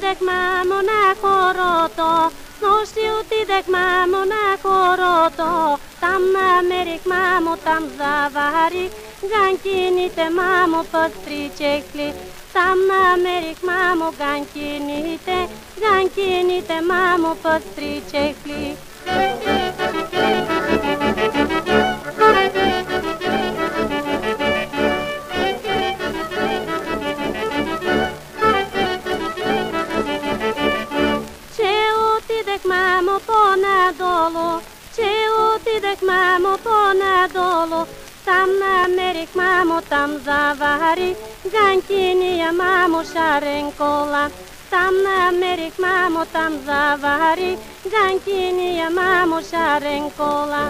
отидех, мамо, на хорото, снощи отидех, мамо, на хорото. Там намерих, мамо, там заварих ганкините, мамо, пъстри чехли. Там намерих, мамо, ганкините, мамо, пъстри чехли. Мамо, по-надолу, че отидех, мамо, по-надолу. Там намерих, мамо, там заварих ганкиния, мамо, шарен кола. Там намерих, мамо, там заварих ганкиния, мамо, шарен кола.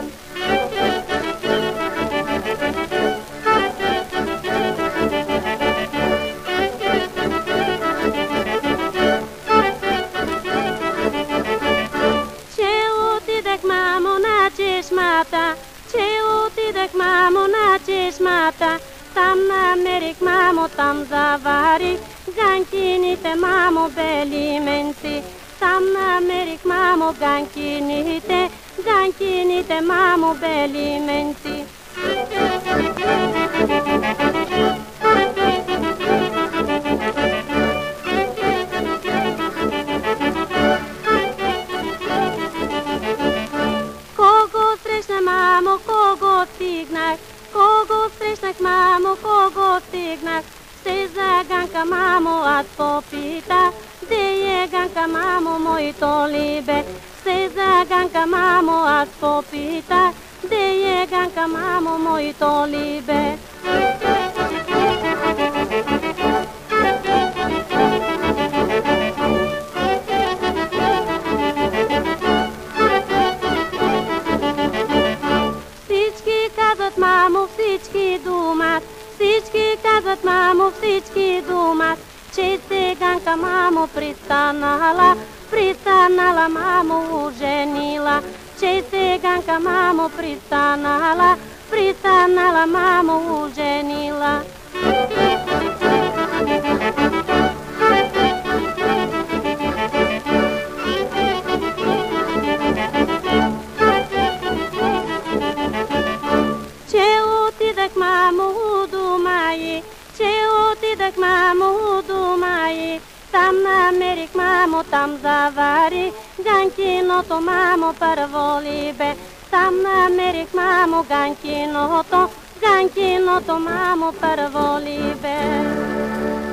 Че отидех, мамо, на чешмата. Там намерих, мамо, там заварих ганкините, мамо, бели менци. Там намерих, мамо, ганкините, мамо, бели менци. Мамо, кого срещнах, мамо, кого стигнах. Ще за ганка, мамо, аз попитах, де е ганка, мамо, моето либе. Ще за ганка, мамо, аз попитах, де е ганка, мамо, моето либе. Мамо, всички думат, всички казват, мамо, всички думат, че циганка, мамо, пристанала, мамо, оженила. Че циганка, мамо, пристанала, мамо, оженила. Мамо, думай, там намерих, мамо, там заварих ганкиното, мамо, първо либе. Там намерих, мамо, ганкиното, мамо, първо либе.